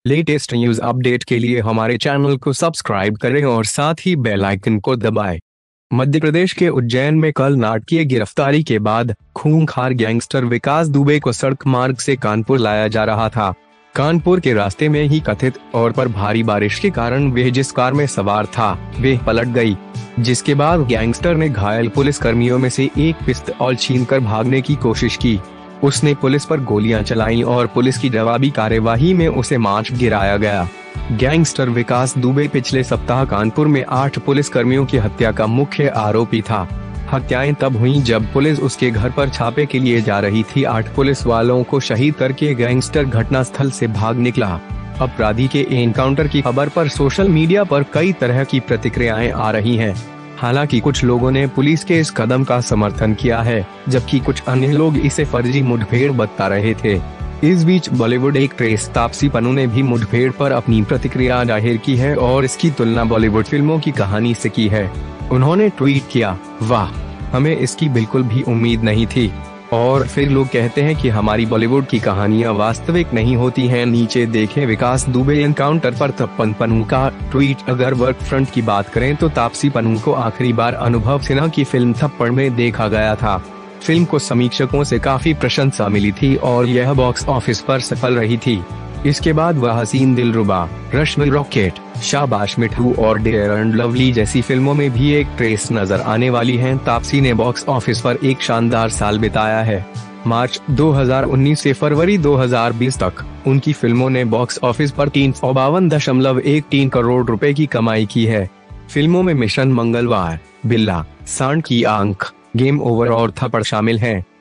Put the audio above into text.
Latest news update के लिए हमारे चैनल को सब्सक्राइब करें और साथ ही बेल आइकन को दबाएं। मध्य प्रदेश के उज्जैन में कल नाटकीय गिरफ्तारी के बाद खूंखार गैंगस्टर विकास दुबे को सड़क मार्ग से कानपुर लाया जा रहा था। कानपुर के रास्ते में ही कथित तौर पर भारी बारिश के कारण वह जिस कार में सवार था वह पलट गई, जिसके बाद गैंगस्टर ने घायल पुलिस कर्मियों में से एक पिस्तौल छीनकर भागने की कोशिश की। उसने पुलिस पर गोलियां चलाईं और पुलिस की जवाबी कार्यवाही में उसे मार गिराया गया। गैंगस्टर विकास दुबे पिछले सप्ताह कानपुर में 8 पुलिस कर्मियों की हत्या का मुख्य आरोपी था। हत्याएं तब हुईं जब पुलिस उसके घर पर छापे के लिए जा रही थी। 8 पुलिस वालों को शहीद करके गैंगस्टर घटनास्थल से भाग निकला। अपराधी के एनकाउंटर की खबर पर सोशल मीडिया पर कई तरह की प्रतिक्रियाएं आ रही हैं। हालांकि कुछ लोगों ने पुलिस के इस कदम का समर्थन किया है, जबकि कुछ अन्य लोग इसे फर्जी मुठभेड़ बता रहे थे। इस बीच बॉलीवुड एक्ट्रेस तापसी पन्नू ने भी मुठभेड़ पर अपनी प्रतिक्रिया जाहिर की है और इसकी तुलना बॉलीवुड फिल्मों की कहानी से की है। उन्होंने ट्वीट किया, वाह, हमें इसकी बिल्कुल भी उम्मीद नहीं थी। और फिर लोग कहते हैं कि हमारी बॉलीवुड की कहानियां वास्तविक नहीं होती हैं। नीचे देखें विकास दुबे एनकाउंटर पर तापसी पन्नू का ट्वीट। अगर वर्क फ्रंट की बात करें तो तापसी पन्नू को आखिरी बार अनुभव सिन्हा की फिल्म थप्पड़ में देखा गया था। फिल्म को समीक्षकों से काफी प्रशंसा मिली थी और यह बॉक्स ऑफिस पर सफल रही थी। इसके बाद वह हसीन दिलरुबा, रश में रॉकेट, शाबाश मिठू और डेयर एंड लवली जैसी फिल्मों में भी एक ट्रेस नजर आने वाली हैं। तापसी ने बॉक्स ऑफिस पर एक शानदार साल बिताया है। मार्च 2019 से फरवरी 2020 तक उनकी फिल्मों ने बॉक्स ऑफिस पर 352.13 करोड़ रुपए की कमाई की है। फिल्मों में मिशन मंगलवार, बिल्ला, सांड की आंख, गेम ओवर और थप्पड़ शामिल हैं।